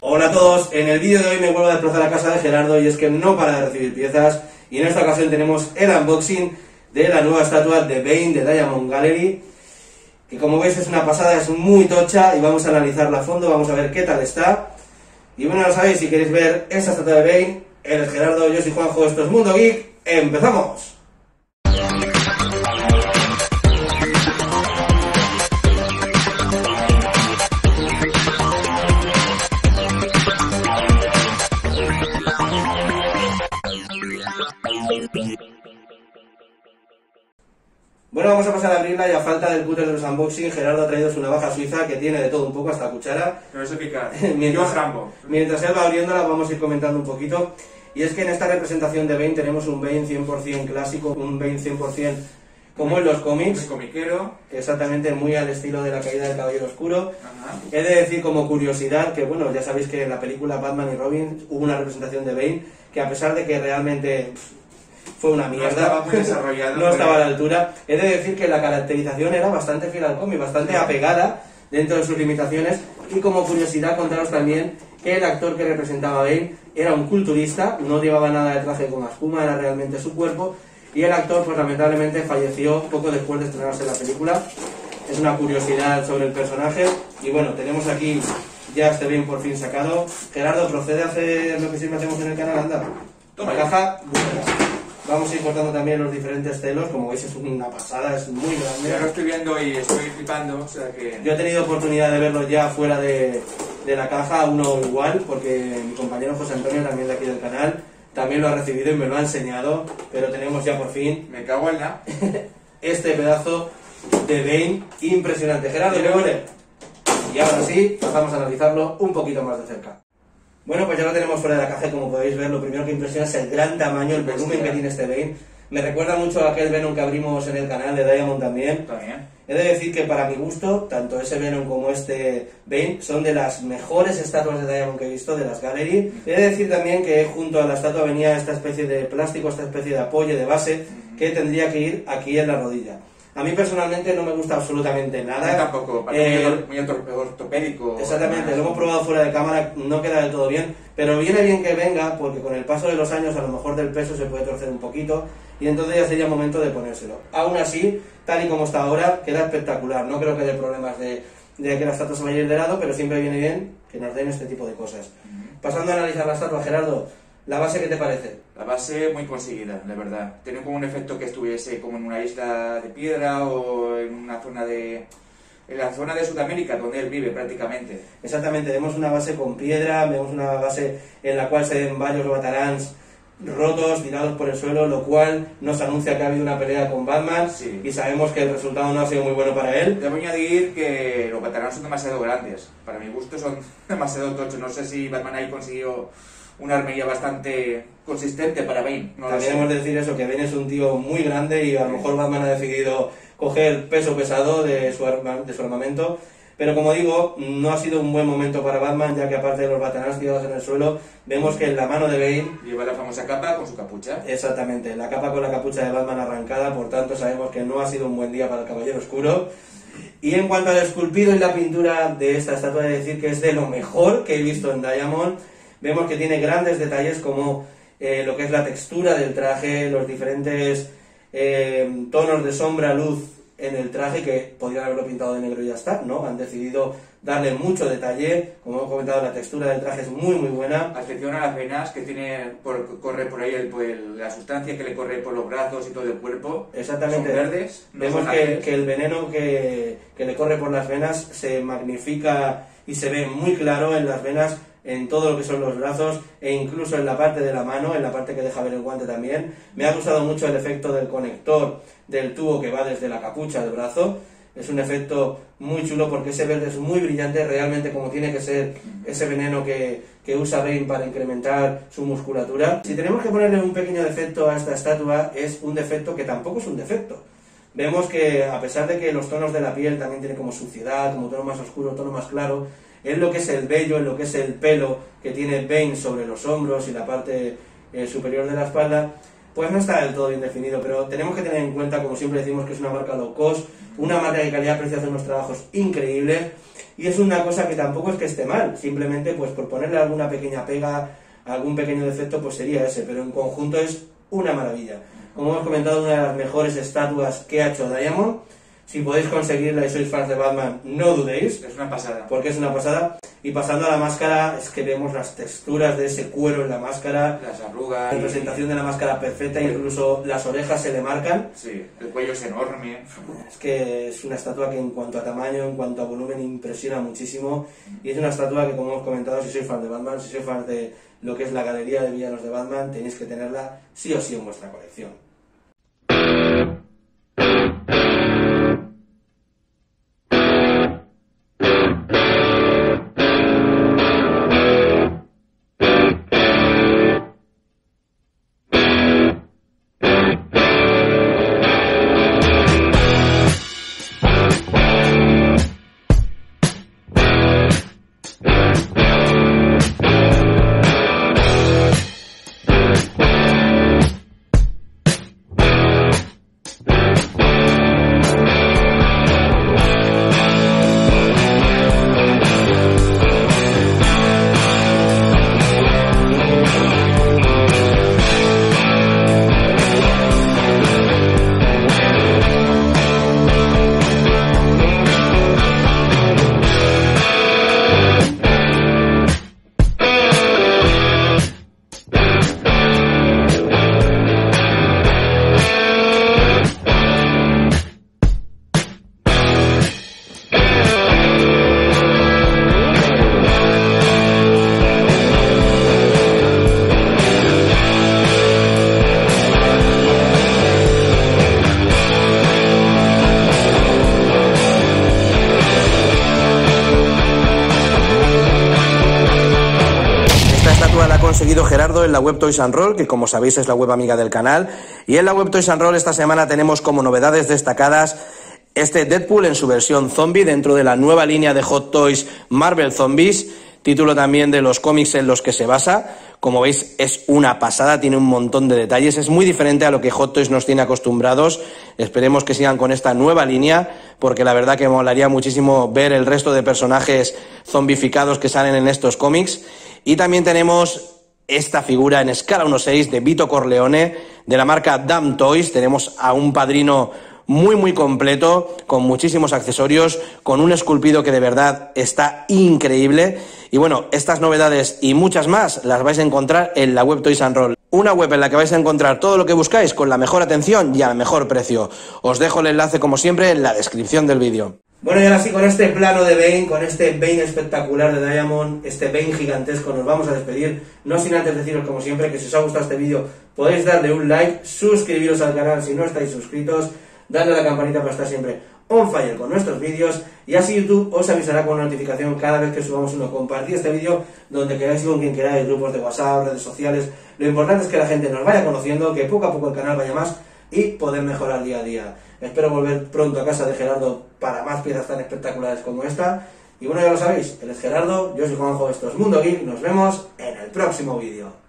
Hola a todos, en el vídeo de hoy me vuelvo a desplazar a casa de Gerardo y es que no para de recibir piezas y en esta ocasión tenemos el unboxing de la nueva estatua de Bane de Diamond Gallery, que como veis es una pasada, es muy tocha y vamos a analizarla a fondo, vamos a ver qué tal está. Y bueno, ya sabéis, si queréis ver esta estatua de Bane, él es Gerardo, yo soy Juanjo, esto es Mundo Geek, ¡empezamos! Bueno, vamos a pasar a abrirla y a falta del cúter de los unboxing, Gerardo ha traído su navaja suiza que tiene de todo un poco, hasta cuchara. Pero eso pica. Mientras él va abriéndola vamos a ir comentando un poquito. Y es que en esta representación de Bane tenemos un Bane 100% clásico, un Bane 100% como en los cómics. Muy comiquero. Exactamente, muy al estilo de la caída del Caballero Oscuro. Ajá. He de decir como curiosidad que, bueno, ya sabéis que en la película Batman y Robin hubo una representación de Bane que a pesar de que realmente fue una mierda, no estaba muy desarrollado, no estaba a la altura. He de decir que la caracterización era bastante fiel al cómic, bastante apegada dentro de sus limitaciones. Y como curiosidad contaros también que el actor que representaba a Bane era un culturista, no llevaba nada de traje con espuma, era realmente su cuerpo. Y el actor, pues lamentablemente, falleció poco después de estrenarse la película. Es una curiosidad sobre el personaje. Y bueno, tenemos aquí ya este Bane por fin sacado. Gerardo, procede a hacer lo que siempre hacemos en el canal, anda. Toma la caja, búsqueda. Vamos a ir cortando también los diferentes telos, como veis es una pasada, es muy grande. Ya lo estoy viendo y estoy flipando, o sea que... Yo he tenido oportunidad de verlo ya fuera de la caja, uno igual, porque mi compañero José Antonio, también de aquí del canal, también lo ha recibido y me lo ha enseñado, pero tenemos ya por fin... Me cago en la... este pedazo de Bane impresionante. Gerardo, ¿qué huele? Y ahora sí, pasamos a analizarlo un poquito más de cerca. Bueno, pues ya lo tenemos fuera de la caja y como podéis ver, lo primero que impresiona es el gran tamaño, el volumen que tiene este Bane. Me recuerda mucho a aquel Venom que abrimos en el canal de Diamond también. He de decir que para mi gusto, tanto ese Venom como este Bane son de las mejores estatuas de Diamond que he visto, de las Gallery. He de decir también que junto a la estatua venía esta especie de plástico, esta especie de apoyo, de base, que tendría que ir aquí en la rodilla. A mí personalmente no me gusta absolutamente nada. A mí tampoco, muy ortopédico. Exactamente, lo hemos probado fuera de cámara, no queda del todo bien, pero viene bien que venga porque con el paso de los años a lo mejor del peso se puede torcer un poquito y entonces ya sería momento de ponérselo. Aún así, tal y como está ahora, queda espectacular. No creo que haya problemas de que la estatua se vaya a ir de lado, pero siempre viene bien que nos den este tipo de cosas. Pasando a analizar la estatua, Gerardo, ¿la base qué te parece? La base muy conseguida, la verdad. Tiene como un efecto que estuviese como en una isla de piedra o en una zona de... en la zona de Sudamérica, donde él vive prácticamente. Exactamente, vemos una base con piedra, vemos una base en la cual se ven varios batarans rotos, tirados por el suelo, lo cual nos anuncia que ha habido una pelea con Batman, sí. Y sabemos que el resultado no ha sido muy bueno para él. Debo añadir que los batarans son demasiado grandes. Para mi gusto son demasiado tochos. No sé si Batman ahí consiguió una armería bastante consistente para Bane. No También hemos de decir eso, que Bane es un tío muy grande y a lo mejor Batman ha decidido coger peso pesado de su armamento. Pero como digo, no ha sido un buen momento para Batman, ya que aparte de los batarans tirados en el suelo, vemos que en la mano de Bane... lleva la famosa capa con su capucha. Exactamente, la capa con la capucha de Batman arrancada, por tanto sabemos que no ha sido un buen día para el Caballero Oscuro. Y en cuanto al esculpido y la pintura de esta estatua, he de decir que es de lo mejor que he visto en Diamond. Vemos que tiene grandes detalles como lo que es la textura del traje, los diferentes tonos de sombra, luz en el traje, que podrían haberlo pintado de negro y ya está, ¿no? Han decidido darle mucho detalle, como hemos comentado, la textura del traje es muy muy buena. Atención a las venas que tiene, corre por ahí la sustancia que le corre por los brazos y todo el cuerpo. Exactamente. Son verdes. Vemos que el veneno que le corre por las venas se magnifica y se ve muy claro en las venas, en todo lo que son los brazos e incluso en la parte de la mano, en la parte que deja ver el guante también. Me ha gustado mucho el efecto del conector del tubo que va desde la capucha del brazo. Es un efecto muy chulo porque ese verde es muy brillante, realmente como tiene que ser ese veneno que usa Bane para incrementar su musculatura. Si tenemos que ponerle un pequeño defecto a esta estatua, es un defecto que tampoco es un defecto. Vemos que a pesar de que los tonos de la piel también tienen como suciedad, como tono más oscuro, tono más claro, en lo que es el vello, en lo que es el pelo que tiene Bane sobre los hombros y la parte superior de la espalda, pues no está del todo bien definido, pero tenemos que tener en cuenta, como siempre decimos, que es una marca low cost, una marca de calidad-precio hace unos trabajos increíbles y es una cosa que tampoco es que esté mal, simplemente pues por ponerle alguna pequeña pega, algún pequeño defecto, pues sería ese, pero en conjunto es una maravilla. Como hemos comentado, una de las mejores estatuas que ha hecho Diamond. Si podéis conseguirla y sois fans de Batman, no dudéis. Es una pasada. Porque es una pasada. Y pasando a la máscara, es que vemos las texturas de ese cuero en la máscara. Las arrugas. La representación de la máscara perfecta, incluso las orejas se le marcan. Sí, el cuello es enorme. Es que es una estatua que en cuanto a tamaño, en cuanto a volumen, impresiona muchísimo. Y es una estatua que, como hemos comentado, si sois fans de Batman, si sois fans de lo que es la galería de villanos de Batman, tenéis que tenerla sí o sí en vuestra colección. La ha conseguido Gerardo en la web Toys and Roll, que como sabéis es la web amiga del canal, y en la web Toys and Roll esta semana tenemos como novedades destacadas este Deadpool en su versión zombie dentro de la nueva línea de Hot Toys Marvel Zombies, título también de los cómics en los que se basa. Como veis es una pasada, tiene un montón de detalles, es muy diferente a lo que Hot Toys nos tiene acostumbrados. Esperemos que sigan con esta nueva línea, porque la verdad que molaría muchísimo ver el resto de personajes zombificados que salen en estos cómics. Y también tenemos esta figura en escala 1/6 de Vito Corleone, de la marca Damn Toys. Tenemos a un padrino muy completo, con muchísimos accesorios, con un esculpido que de verdad está increíble. Y bueno, estas novedades y muchas más las vais a encontrar en la web Toys and Roll, una web en la que vais a encontrar todo lo que buscáis con la mejor atención y al mejor precio. Os dejo el enlace como siempre en la descripción del vídeo. Bueno, y ahora sí, con este plano de Bane, con este Bane espectacular de Diamond, este Bane gigantesco, nos vamos a despedir. No sin antes deciros, como siempre, que si os ha gustado este vídeo podéis darle un like, suscribiros al canal si no estáis suscritos, darle a la campanita para estar siempre on fire con nuestros vídeos, y así YouTube os avisará con notificación cada vez que subamos uno. Compartid este vídeo donde queráis y con quien queráis, grupos de WhatsApp, redes sociales. Lo importante es que la gente nos vaya conociendo, que poco a poco el canal vaya más y poder mejorar día a día. Espero volver pronto a casa de Gerardo para más piezas tan espectaculares como esta. Y bueno, ya lo sabéis, él es Gerardo, yo soy Juanjo, esto es Mundo Geek, nos vemos en el próximo vídeo.